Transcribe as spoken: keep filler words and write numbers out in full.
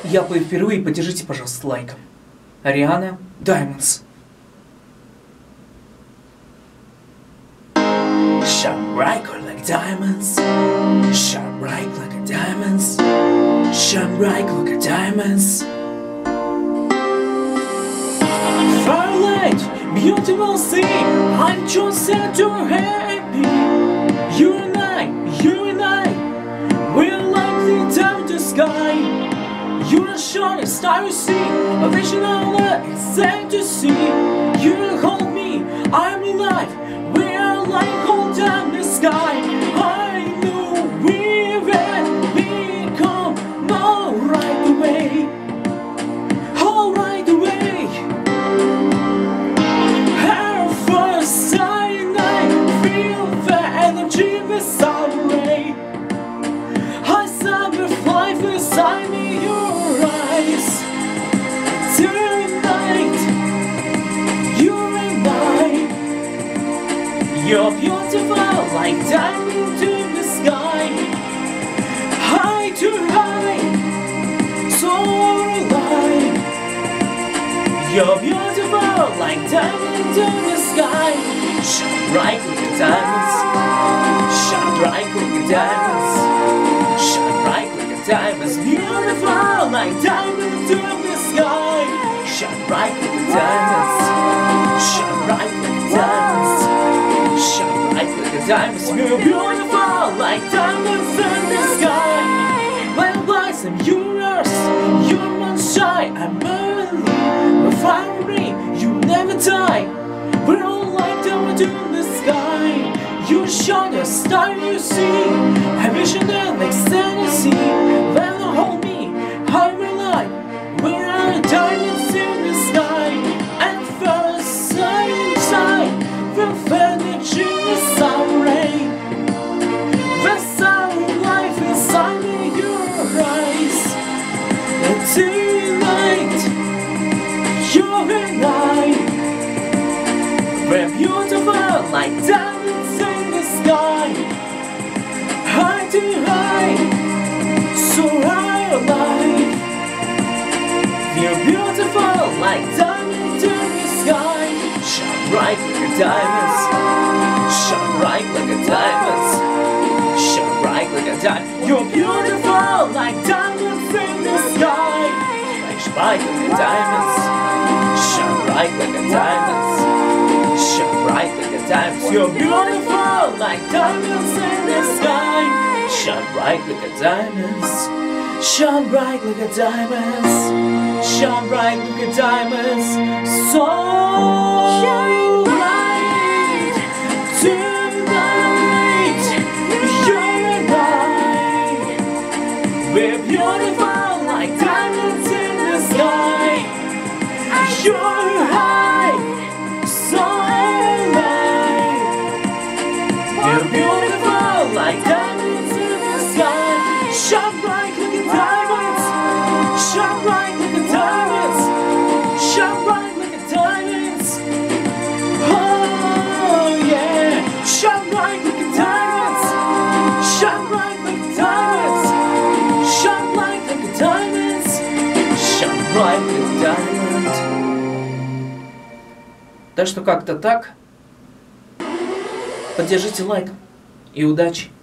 Я пою впервые, поддержите, пожалуйста, лайком. Rihanna, Diamonds. Shine bright like diamonds. Shine bright like a diamonds. Shine bright like a diamonds. Firelight, beautiful sea. I'm just sad to happy. You and I, you and I, we're like the diamond the sky. You're the shining star you see, a vision on earth, it's sad to see. You hold me, I'm alive. We are like hold down the sky. I know we will become all right away, all right away. At first sight, I feel the energy beside me. I saw the fly beside me. Your eyes tonight, you and I. You're beautiful like diamond to the sky. High to high, so alive. You're beautiful like diamond to the sky. Shine bright like the diamonds. Shine bright like the diamonds. Shine bright like the diamonds. Beautiful like diamond to the sky. Shine bright like the diamonds. Shine bright like the diamonds. Shine bright like the diamonds. You're beautiful like diamonds in the sky. My lights and yours, you're not shy. I'm early, but fiery, you never die. We're all like diamonds in the sky. You shine a star you see. I vision and ecstasy. When you hold me, I'm alive. We are diamonds in the sky. And first sight inside, we'll vanish in the sun ray. The sun life inside me, your eyes. And tonight, you and I, we're beautiful like diamonds in the sky. High to high, so high alive. You're beautiful like diamonds in the sky. Shine bright like a diamonds. Shine bright like a diamonds. Shine bright like a diamond. You're beautiful like diamonds in the sky. Shine bright like a diamonds. Shine bright like a diamonds. Shine bright like a diamonds. You're beautiful like diamonds in the sky. Shine bright like a diamonds. Shine bright like a diamonds. Shine bright like a diamonds. So bright tonight. You and I, we're beautiful like diamonds in the sky. You're high, so alive. We're beautiful like diamonds in the sky. Shine bright like a diamonds. Shine bright like a diamonds. Shine bright like a diamonds. Oh yeah. Shine bright like a diamonds. Shine bright like a diamonds. Shine bright like a diamonds. Shine bright like a diamonds. Так что как-то так. Поддержите лайком. И удачи!